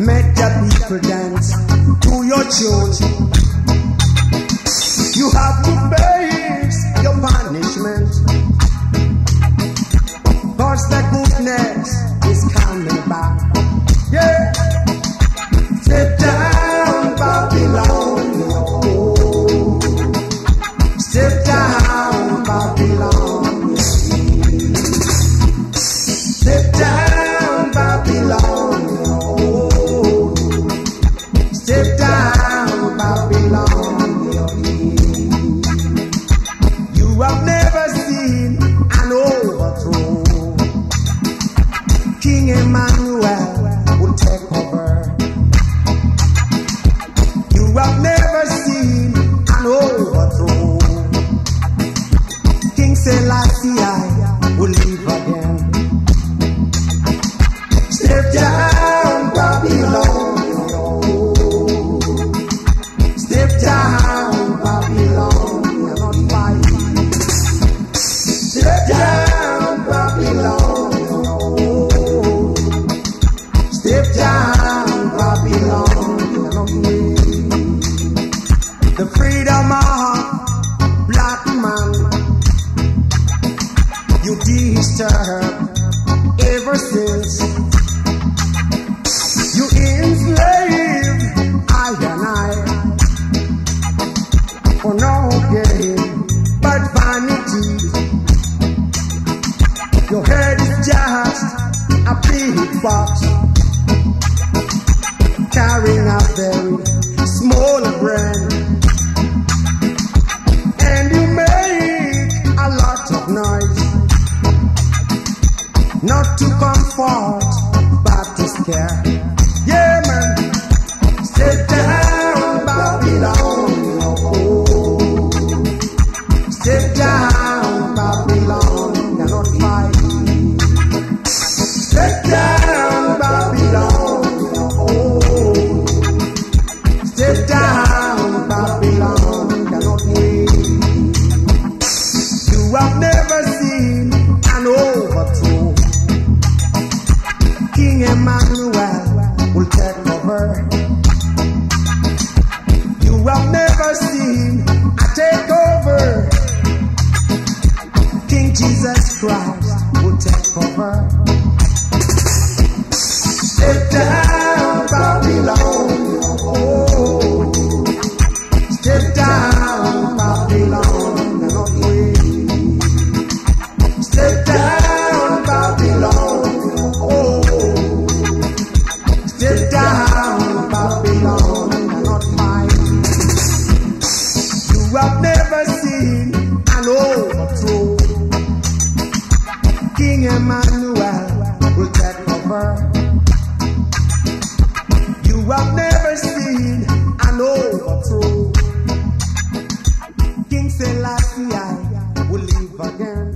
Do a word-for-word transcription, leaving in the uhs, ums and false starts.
Make the people dance to your tune. You have to face your punishment, 'cause the goodness is coming back. Yeah. Sit down, Babylon. Oh. Sit down, Babylon. Sit down, Babylon. Oh. Sit down, Babylon. You have never seen an overthrow. King Emmanuel will take over. You have never seen an overthrow. King Selassie will live again. Step down, Babylon. Step down, Babylon. You're not fighting. Step down, Babylon. Step down, Babylon. You're not winning. The freedom of black man you disturb ever since you enslave I and I for no gain but vanity. Your head is just a big box carrying a very small brain, and you make a lot of noise, not to comfort but to scare. Yeah, man. Sit down, Babylon. Oh. Sit down, Babylon. You're not fighting. Sit down, Babylon. Oh. Sit down, Babylon. You're not winning. You have never seen an overthrow. King Emmanuel will take over. You have never seen a takeover. King Jesus Christ will take over. Sit down, Babylon. Oh. Sit down, Babylon. You're not winning. Sit down, Babylon. Oh. Sit down, Babylon. You're not fighting. You have never seen an overthrow. King Emmanuel will take over. You have never seen an overthrow. King Selassie will live again.